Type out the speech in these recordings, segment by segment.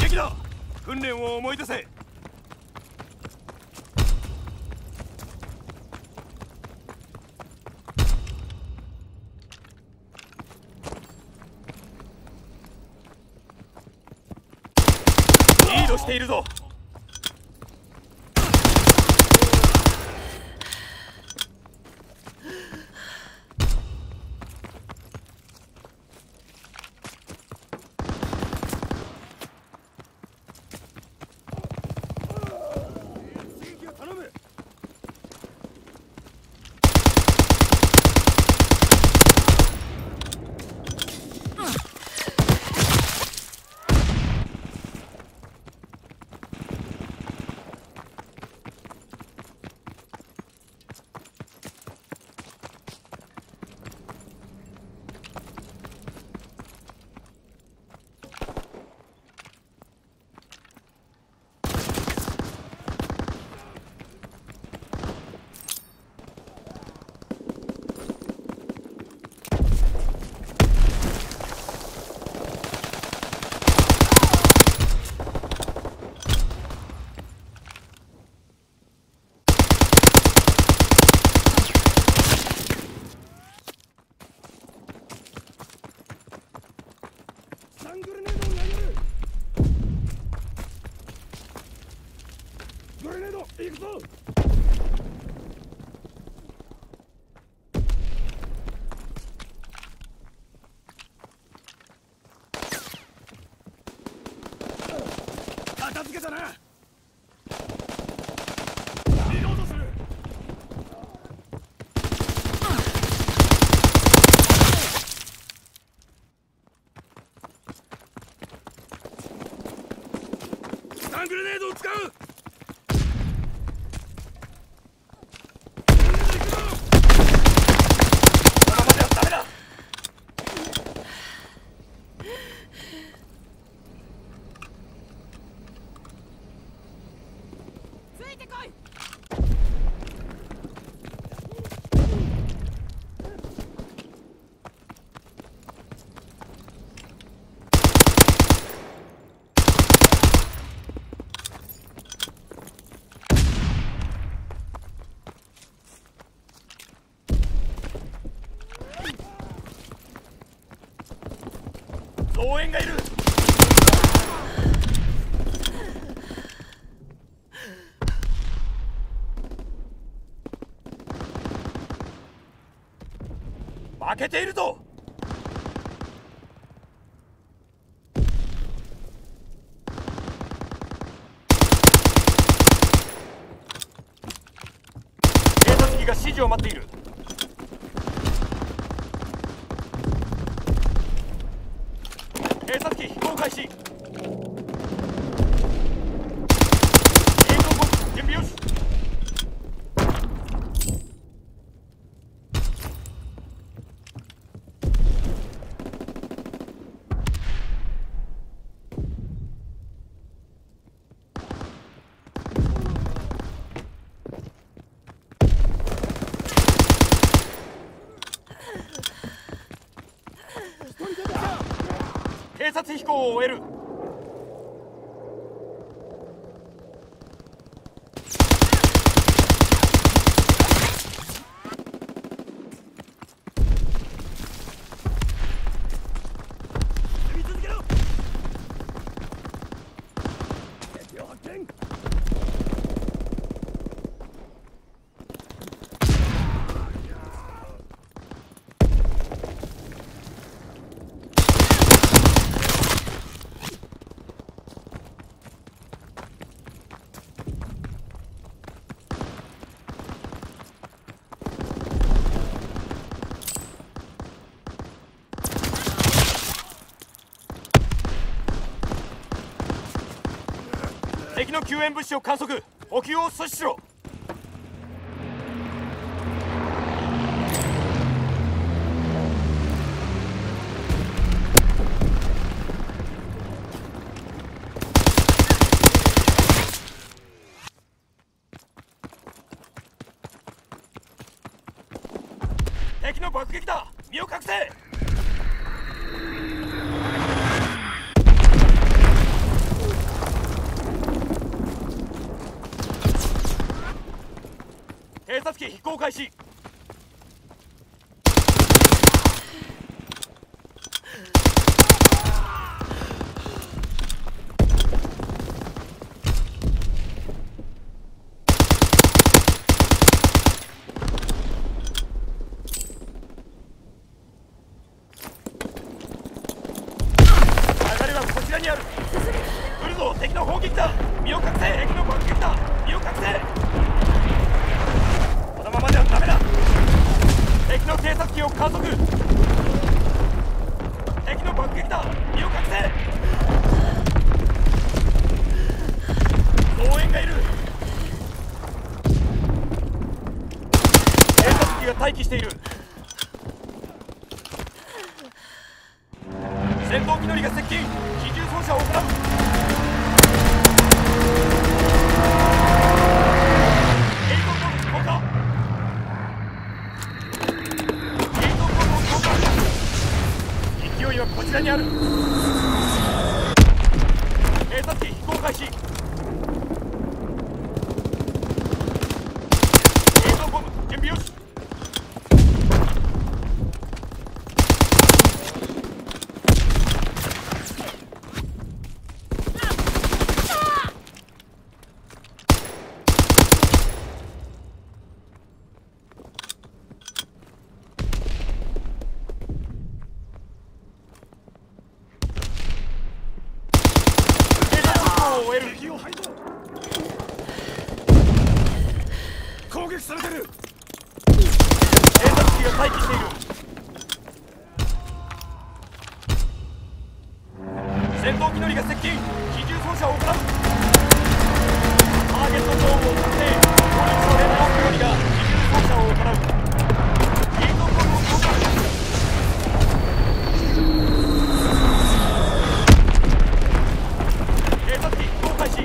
敵だ。訓練を思い出せ。リードしているぞ。行くぞ。片付けたな。リロードする。スタングレネードを使う。応援がいる。負けているぞ。偵察機が指示を待っている。偵察機飛行開始。準備よし。偵察飛行を終える。敵の救援物資を観測。補給を阻止しろ。敵の爆撃だ。身を隠せ。 偵察機飛行開始。流れはこちらにある。来るぞ、敵の砲撃だ。身を隠せ。敵の爆撃だ。身を隠せ。このままではダメだ。敵の偵察機を観測。敵の爆撃だ。身を隠せ。増援がいる。偵察機が待機している。戦闘機乗りが接近。機銃操作を行う。エイトンボム投下。エイトンボムを投下。勢いはこちらにある。偵察機飛行開始。エイトンボム準備よし。 敵を排除。攻撃されてる。 偵察機が待機している。戦闘機乗りが接近。機銃操作を行う。ターゲットゾーンを確定。攻撃の連絡乗りが機銃操作を行う。エイトンボムを投下。偵察機飛行開始。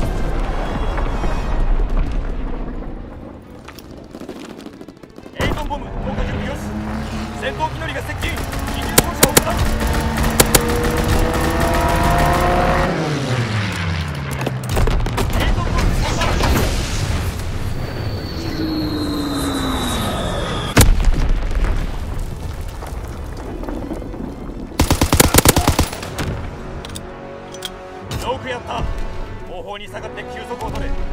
エイトンボム投下準備よし。戦闘機乗りが接近。機銃操作を行う。エイトンボム投下。よくやった。後方に下がって休息を取れ。